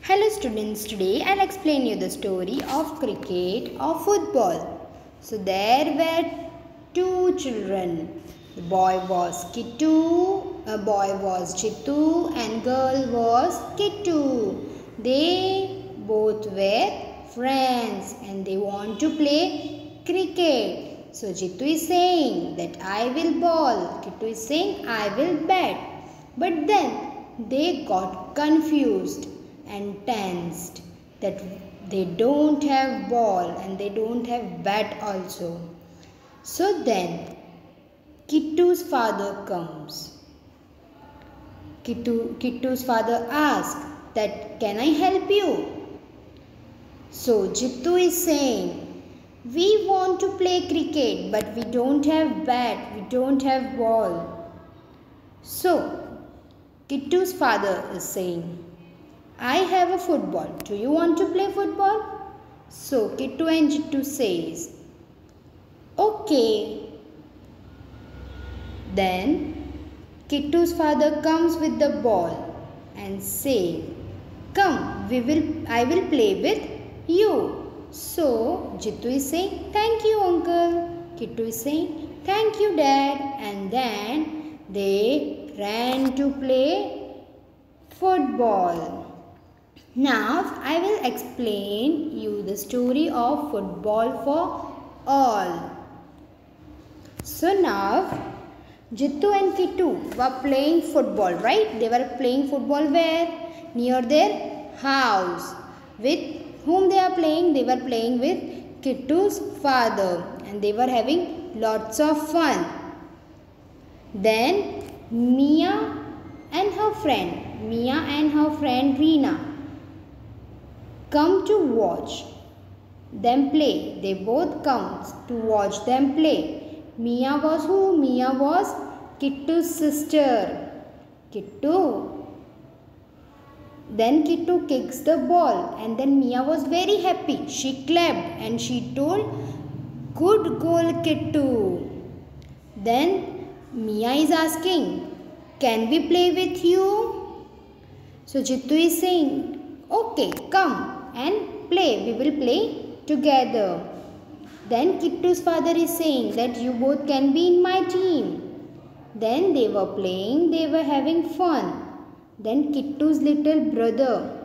Hello students, today I'll explain you the story of cricket or football. So there were two children. The boy was Chitu and girl was Kittu. They both were friends and they want to play cricket. So Chitu is saying that I will bowl. Kittu is saying I will bat. But then they got confused and tensed that they don't have ball and they don't have bat also. So then Kittu's father comes. Kittu's father asks that can I help you? So Jittu is saying we want to play cricket but we don't have bat, we don't have ball. So Kittu's father is saying I have a football. Do you want to play football? So Kittu and Jittu says, okay. Then Kittu's father comes with the ball and say, come, I will play with you. So Jittu is saying, thank you uncle. Kittu is saying, thank you dad. And then they ran to play football. Now I will explain you the story of football for all. So now Jittu and Kittu were playing football, right? They were playing football where? Near their house. With whom they are playing? They were playing with Kittu's father and they were having lots of fun. Then Mia and her friend Reena come to watch them play. They both come to watch them play. Mia was who? Mia was Kittu's sister. Then Kittu kicks the ball and then Mia was very happy. She clapped and she told, good goal Kittu. Then Mia is asking, can we play with you? So Jittu is saying, okay, come and play. We will play together. Then Kittu's father is saying that you both can be in my team. Then they were playing, they were having fun. Then Kittu's little brother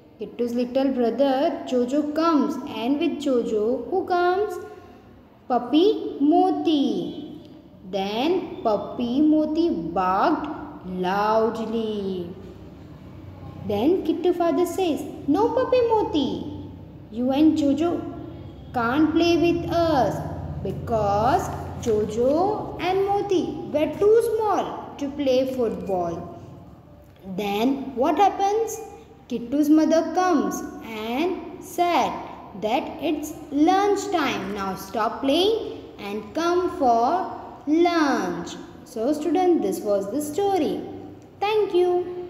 Jojo comes and with Jojo who comes? Puppy Moti. Then Puppy Moti barked loudly. Then Kittu father says, no Puppy Moti, you and Jojo can't play with us because Jojo and Moti were too small to play football. Then what happens? Kittu's mother comes and said that it's lunch time. Now stop playing and come for lunch. So students, this was the story. Thank you.